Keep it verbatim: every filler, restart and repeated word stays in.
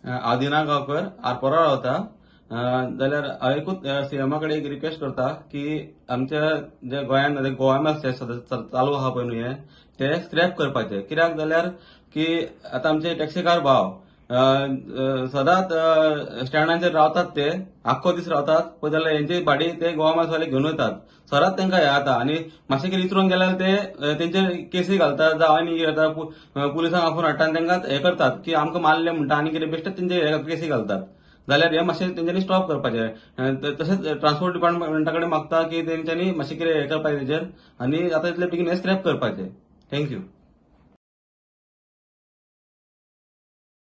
हांव दिना गांवकर आरपोरा रावता. जाल्यार हांव एकूच सीएमा कडेन एक रिक्वेस्ट करता की आमच्या जे गोंयांत गोवा मॅप्स जे चालू आहा पळय न्हू हे ते स्क्रॅप करपाचे. कित्याक जाल्यार की आतां आमचे टॅक्सीकार भाव सदांच स्टँडाचेर रावतात, ते आख्खो दीस रावतात पळय जाल्यार हेंची भाडी ते गोवा मॅप्स वाले घेवन वतात. सदांच तांकां हे जाता आनी मातशें कितें इचरून गेल्यार ते तेंचेर केसी घालतात जावं आनी कितें करतात, पुलिसांक आफून हाडटा आनी तांकां हे करतात की आमकां मारले म्हणटा आनी कितें बेश्टेच तेंचेर केसी घालतात. जाल्यार हे मातशें तेंच्यांनी स्टॉप करपाचें. तशेंच ट्रान्सपोर्ट डिपार्टमेंटा कडेन मागता की तेंच्यांनी मातशें कितें हे करपाचें तेचेर आनी आतां इतले बेगीन हे स्क्रॅप करपाचे. थँक्यू.